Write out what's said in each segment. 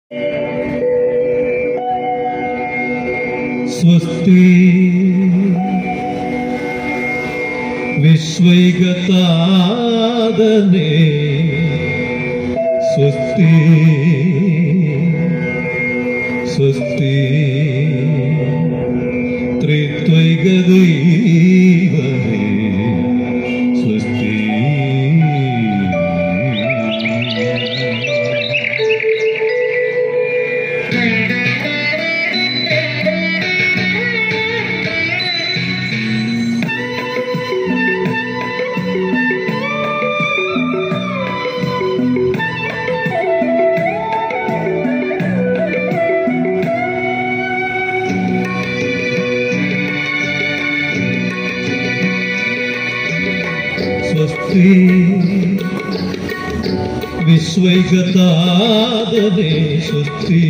स्वस्ति विश्वैकतादने स्वस्ति स्वस्ति त्रित्वैकदैवमे स्वस्ति स्वस्ति विश्वैकतादने स्वस्ति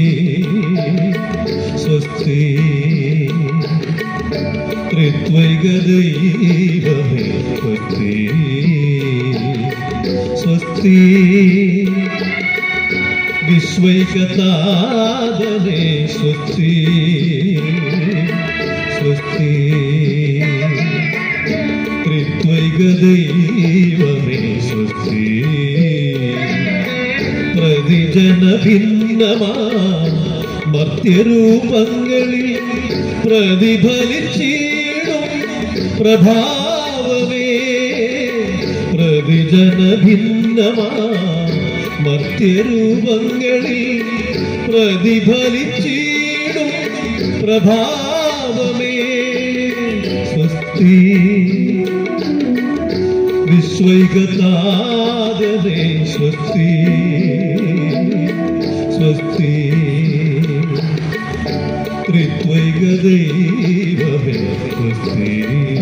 स्वस्ति त्रित्वैकदैवमे स्वस्ति स्वस्ति विश्वैकतादने स्वस्ति स्वस्ति त्रित्वैकदैवमे स्वस्ति പ്രതിജനഭിന്നമാ മർത്യരൂപങ്ങളിൽ പ്രതിഫലിച്ചിടും പ്രഭാവമേ പ്രതിജനഭിന്നമാ മർത്യരൂപങ്ങളിൽ പ്രതിഫലിച്ചിടും പ്രഭാവമേ സ്വസ്തി विश्वैकतादने स्वस्ति स्वस्ति त्रित्वैकदैवमे स्वस्ति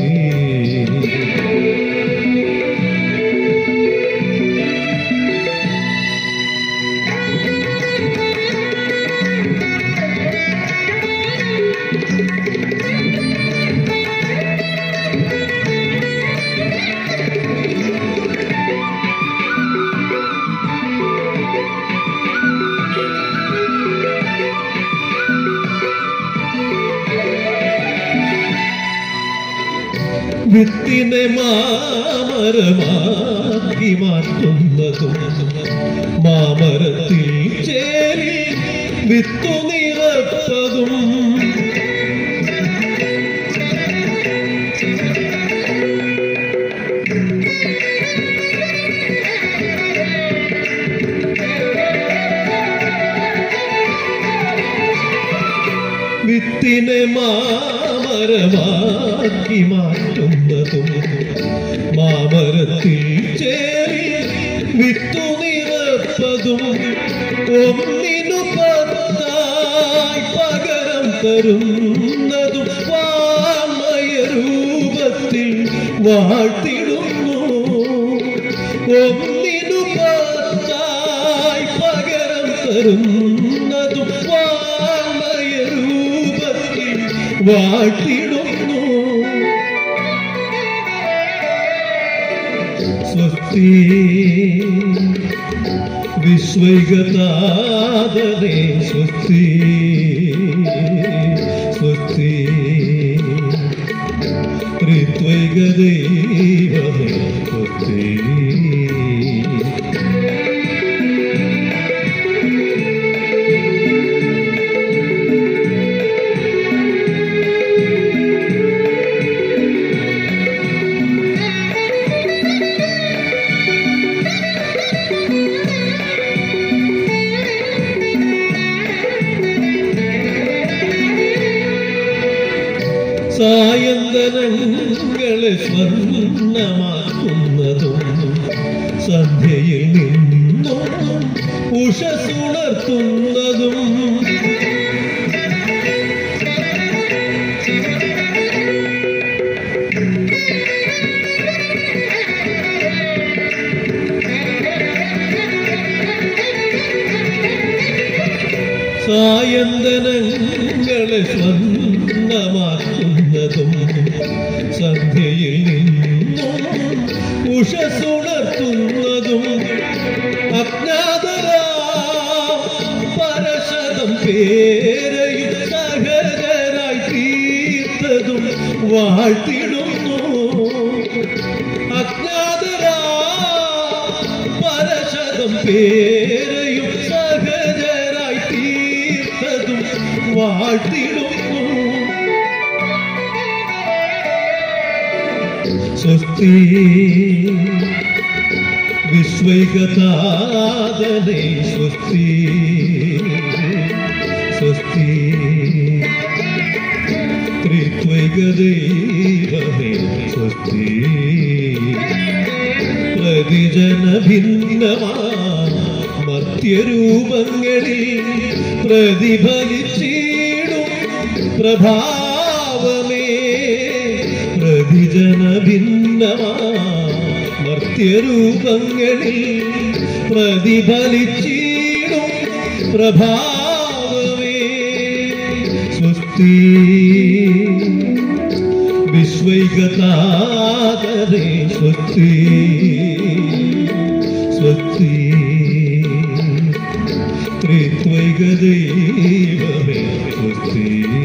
വിത്തിനെ മാമരമാക്കി മാറ്റുന്നതും മാമരത്തിൽ ചേരി വിത്തു നിറപ്പതും വിത്തിനെ മാമരമാക്കി മാറ്റുന്നതും മാമരത്തിൽ ചേരി വിത്തു നിറപ്പതും ഒന്നിനു പത്തായി പകരം തരുന്നതും വാമയ രൂപത്തിൽ വാഴ്ത്തിടുന്നു ഒന്നിനു പത്തായി പകരം തരുന്നതും വാമയ രൂപത്തിൽ വാഴ്ത്തിടുന്നു സ്വസ്തി വിശ്വൈകതാദനെ സ്വസ്തി സ്വസ്തി ത്രിത്വൈകദൈവമേ സ്വസ്തി സായന്തനങ്ങളെ സ്വർണ്ണമാക്കുന്നതും സന്ധ്യയിൽ നിന്നും ഉഷസുണർത്തുന്നതും സായന്തനങ്ങളെ സ്വർണ്ണമാക്കുന്നതും സന്ധ്യയിൽ നിന്നും ഉഷസുണർത്തുന്നതും അജ്ഞാതരാ ശതം പേരെയും സഹജരായി തീർത്തതും വാഴ്ത്തിടുന്നു. അജ്ഞാതരാ പരശതം പേരെയും സഹജരായി തീർത്തതും വാഴ്ത്തിടുന്നു. സ്വസ്തി വിശ്വൈകതാതനേ സ്വസ്തി സ്വസ്തി ത്രിത്വൈകദൈവമേ സ്വസ്തി. പ്രതിജനഭിന്നമാ മർത്യരൂപങ്ങളിൽ പ്രതിഫലിച്ചിടും പ്രഭാവമേ. പ്രതിജനഭിന്നമാ മർത്യരൂപങ്ങളിൽ പ്രതിഫലിച്ചിടും പ്രഭാവമേ. സ്വസ്തി വിശ്വൈകതാതനേ സ്വസ്തി സ്വസ്തി ത്രിത്വൈകദൈവമേ സ്വസ്തി.